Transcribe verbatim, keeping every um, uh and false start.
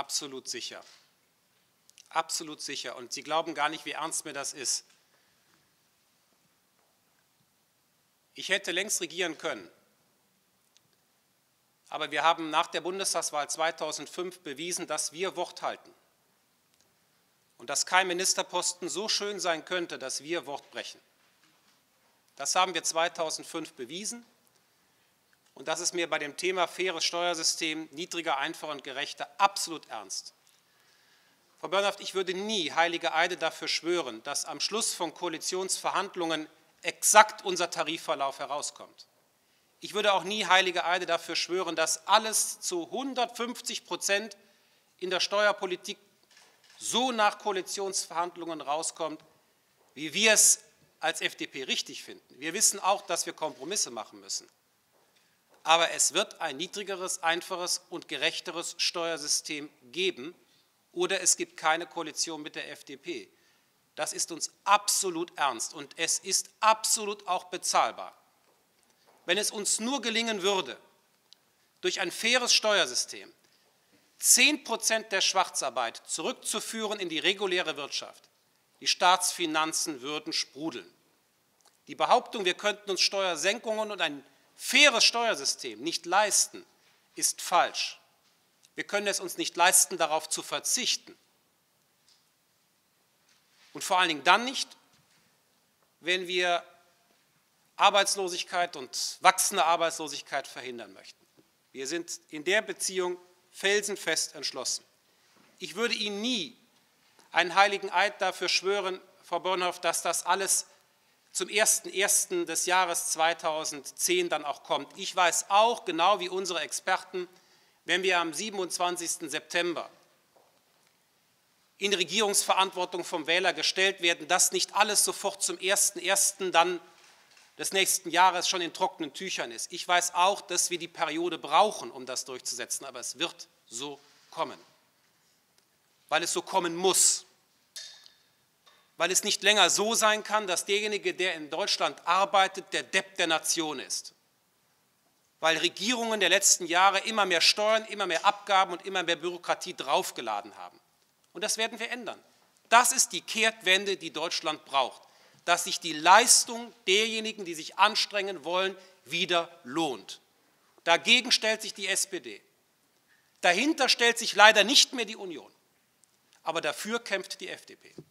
absolut sicher. Absolut sicher. Und Sie glauben gar nicht, wie ernst mir das ist. Ich hätte längst regieren können. Aber wir haben nach der Bundestagswahl zweitausendfünf bewiesen, dass wir Wort halten. Und dass kein Ministerposten so schön sein könnte, dass wir Wort brechen. Das haben wir zweitausendfünf bewiesen. Und das ist mir bei dem Thema faires Steuersystem, niedriger, einfacher und gerechter absolut ernst. Frau Börnhaft, ich würde nie heilige Eide dafür schwören, dass am Schluss von Koalitionsverhandlungen exakt unser Tarifverlauf herauskommt. Ich würde auch nie heilige Eide dafür schwören, dass alles zu hundertfünfzig Prozent in der Steuerpolitik so nach Koalitionsverhandlungen rauskommt, wie wir es als F D P richtig finden. Wir wissen auch, dass wir Kompromisse machen müssen. Aber es wird ein niedrigeres, einfaches und gerechteres Steuersystem geben, oder es gibt keine Koalition mit der F D P. Das ist uns absolut ernst und es ist absolut auch bezahlbar. Wenn es uns nur gelingen würde, durch ein faires Steuersystem zehn Prozent der Schwarzarbeit zurückzuführen in die reguläre Wirtschaft, die Staatsfinanzen würden sprudeln. Die Behauptung, wir könnten uns Steuersenkungen und ein faires Steuersystem nicht leisten, ist falsch. Wir können es uns nicht leisten, darauf zu verzichten. Und vor allen Dingen dann nicht, wenn wir Arbeitslosigkeit und wachsende Arbeitslosigkeit verhindern möchten. Wir sind in der Beziehung felsenfest entschlossen. Ich würde Ihnen nie einen heiligen Eid dafür schwören, Frau Börnhoff, dass das alles zum ersten ersten des Jahres zweitausendzehn dann auch kommt. Ich weiß auch, genau wie unsere Experten, wenn wir am siebenundzwanzigsten September in Regierungsverantwortung vom Wähler gestellt werden, dass nicht alles sofort zum ersten ersten dann des nächsten Jahres schon in trockenen Tüchern ist. Ich weiß auch, dass wir die Periode brauchen, um das durchzusetzen, aber es wird so kommen, weil es so kommen muss, weil es nicht länger so sein kann, dass derjenige, der in Deutschland arbeitet, der Depp der Nation ist, weil Regierungen der letzten Jahre immer mehr Steuern, immer mehr Abgaben und immer mehr Bürokratie draufgeladen haben. Und das werden wir ändern. Das ist die Kehrtwende, die Deutschland braucht, dass sich die Leistung derjenigen, die sich anstrengen wollen, wieder lohnt. Dagegen stellt sich die S P D. Dahinter stellt sich leider nicht mehr die Union. Aber dafür kämpft die F D P.